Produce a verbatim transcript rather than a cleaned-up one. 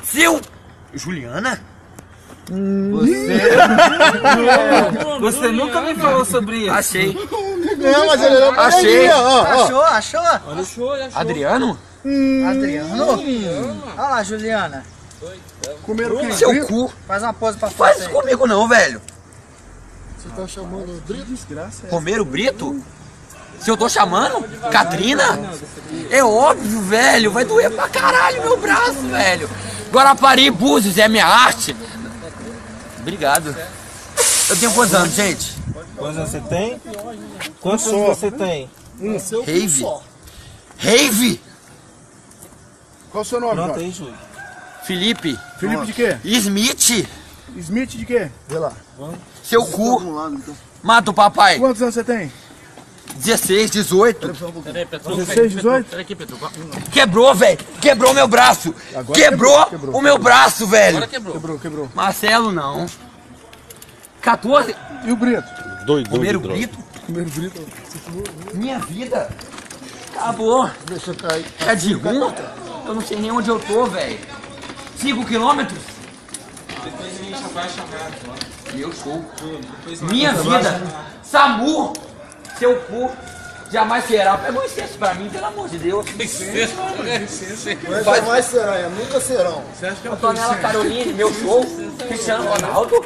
Seu... Juliana? Você... Você nunca me falou sobre isso. Achei. Não, mas ele não Achei. ó, ó. Achou, achou? Achou, achou. Adriano? Hum. Adriano? Olha lá, Juliana. Comeram quem? Seu cu. Faz uma pose pra Faz fora isso aí. comigo não, velho. Você tá chamando o Brito? Desgraça. Romero Brito? Se eu tô chamando? Catrina? É óbvio, velho. Vai doer pra caralho meu braço, velho. Guarapari e Búzios é minha arte. Obrigado. Eu tenho quantos anos, gente? Quantos anos você tem? Quantos anos você tem? Um. Seu Rave. só. Rave? Qual o seu nome, Pronto Jorge? aí, Júlio. Felipe. Felipe de quê? Smith. Smith de quê? Vê lá. Seu cu. Vamos lá, então. Mata o papai. Quantos anos você tem? dezesseis, dezoito. dezesseis, dezoito? Quebrou, velho. Quebrou meu braço. Agora Quebrou, quebrou, quebrou. o meu braço, velho. Quebrou, quebrou. Marcelo, não. quatorze. E o Brito? Doido, Romero doido, Brito. Primeiro Brito. Minha vida. Acabou. Deixa eu cair. É de ruim? Eu não sei nem onde eu tô, velho. cinco quilômetros? Depois a gente vai chamar. Meu show. Minha vida. SAMU. Seu cu. Jamais será. Pega um excesso pra mim, pelo amor de Deus. Não é jamais será, é nunca serão. Antonella Caroline, meu show. Cristiano Ronaldo.